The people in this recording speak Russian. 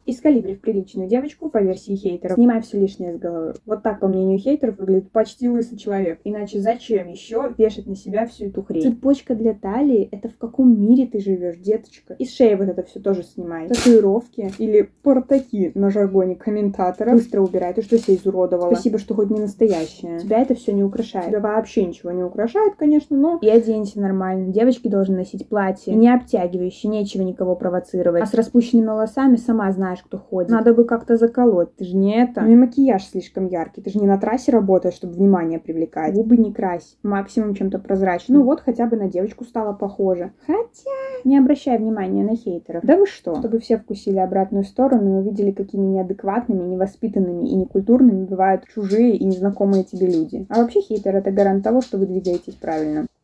Из Колибри в приличную девочку по версии хейтеров. Снимай все лишнее с головы. Вот так, по мнению хейтеров, выглядит почти лысый человек. Иначе зачем еще вешать на себя всю эту хрень? Цепочка для талии — это в каком мире ты живешь, деточка? Из шеи вот это все тоже снимай. Татуировки или портаки на жаргоне комментатора быстро убирай. Ты что, себя изуродовала? Спасибо, что хоть не настоящая. Тебя это все не украшает. Тебя вообще ничего не украшает, конечно, но и оденься нормально. Девочки должны носить платье не обтягивающие, нечего никого провоцировать. А с распущенными волосами сама знаешь, кто ходит. Надо бы как-то заколоть. Ты же не это. Ну и макияж слишком яркий. Ты же не на трассе работаешь, чтобы внимание привлекать. Губы не крась. Максимум чем-то прозрачным. Ну вот хотя бы на девочку стало похоже. Хотя не обращай внимания на хейтеров. Да вы что? Чтобы все вкусили обратную сторону и увидели, какими неадекватными, невоспитанными и некультурными бывают чужие и незнакомые тебе люди. А вообще хейтер — это гарант того, что вы двигаетесь правильно.